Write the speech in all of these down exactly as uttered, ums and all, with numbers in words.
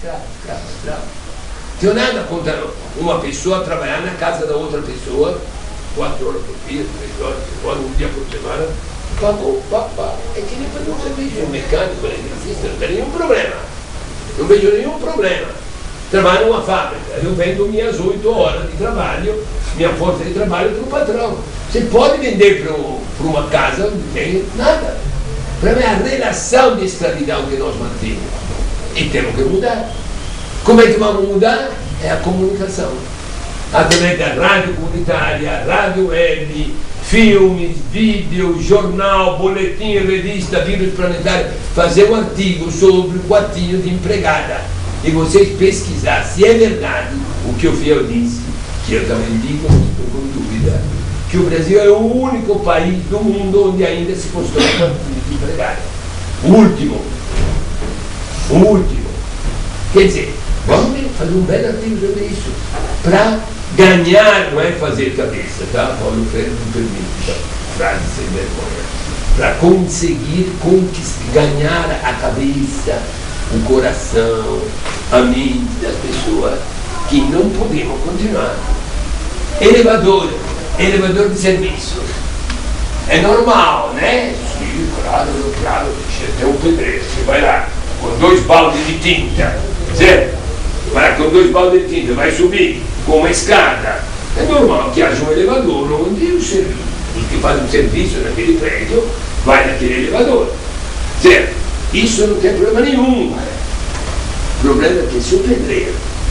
escravo, escravo, escravo. Tenho nada contra uma pessoa trabalhar na casa da outra pessoa, quatro horas por dia, três horas, cinco horas, um dia por semana, pagou, papá. É que nem fazer um serviço, um mecânico, eletricista, não tem nenhum problema. Não vejo nenhum problema. Trabalho numa fábrica, eu vendo minhas oito horas de trabalho, minha força de trabalho para o patrão. Você pode vender para uma casa onde tem nada. Para mim é a relação de escravidão que nós mantemos. E temos que mudar. Como é que vamos mudar? É a comunicação. Através da rádio comunitária, rádio web, filmes, vídeos, jornal, boletim, revista, vírus planetário, fazer um artigo sobre o quartinho de empregada. E vocês pesquisar se é verdade o que o Fiel disse, que eu também digo, não estou com dúvida, que o Brasil é o único país do mundo onde ainda se constrói quartinho de empregada. O último. O último. Quer dizer, vamos fazer um belo artigo sobre isso, para ganhar, não é fazer cabeça, tá? Paulo Freire não permite, tá? Frase sem vergonha. Para conseguir ganhar a cabeça, o coração, a mente das pessoas, que não podemos continuar. Elevador, elevador de serviço. É normal, né? Sim, claro, claro, tem um pedreiro, você vai lá com dois baldes de tinta, certo? Vai lá com dois baldes de tinta, vai subir com uma escada. É normal que haja um elevador onde o serviço, os que fazem o serviço naquele prédio, vai naquele elevador, certo? Isso não tem problema nenhum. O problema é que se o pedreiro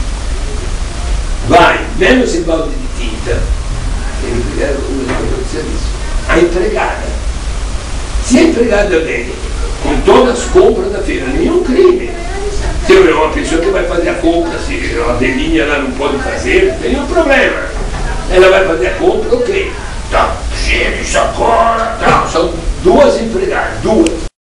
vai, mesmo sem balde de tinta, ele é o elevador de serviço, a empregada, se a empregada vem com todas as compras da feira, nenhum crime. Se é uma pessoa que vai fazer a compra, se a velhinha ela não pode fazer, não tem nenhum problema. Ela vai fazer a compra, ok. Tá cheia de sacola, tá. São duas empregadas, duas.